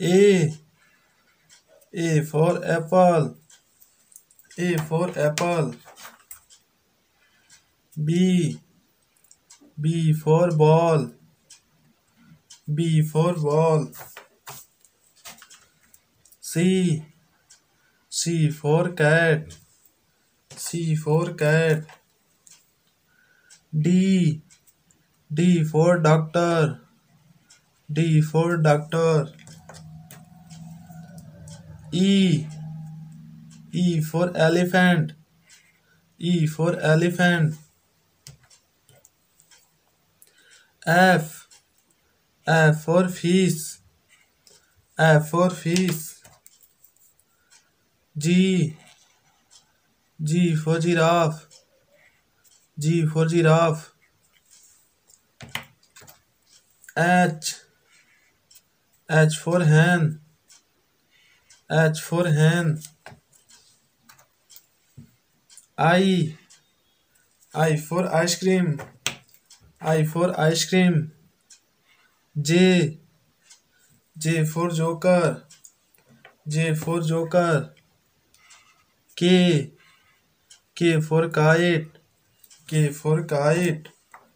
A. A for apple. A for apple. B. B for ball. B for ball. C. C for cat. C for cat. D. D for doctor. D for doctor. E. E for elephant. E for elephant. F. F for fish. F for fish. G. G for giraffe. G for giraffe. H. H for hen. H for hen. I. I for ice cream. I for ice cream. J. J for joker. J for joker. K. K for kite. K for kite.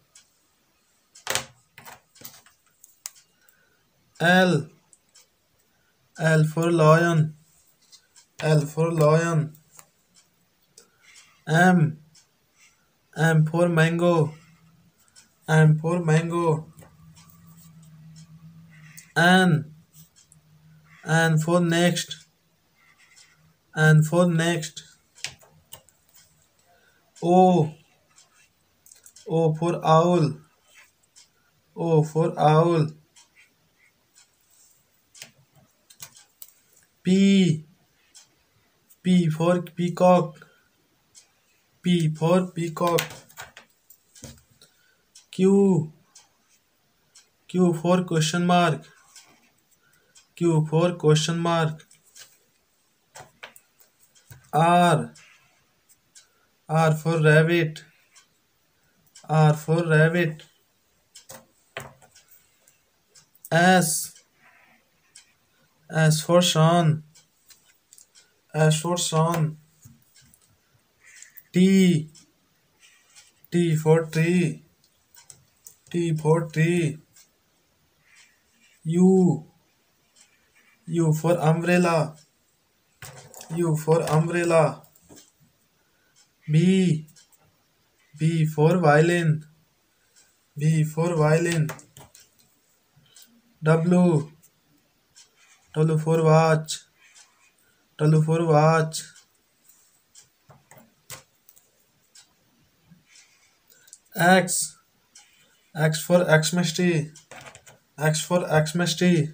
L. L for lion. L for lion. M. M for mango. M for mango. N. N for next. N for next. O. O for owl. O for owl. P. P for peacock. P for peacock. Q. Q for question mark. Q for question mark. R. R for rabbit. R for rabbit. S. S for sun. S for sun. T. T for tree. T for tree. U. U for umbrella. U for umbrella. B. B for violin. B for violin. W. W for watch. W for watch. X. X for Xmas tree. X for Xmas tree.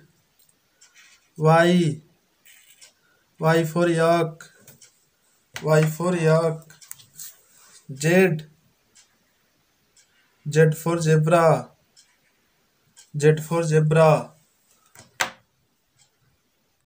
Y. Y for yak. Y for yak. Z. Z for zebra. Z for zebra.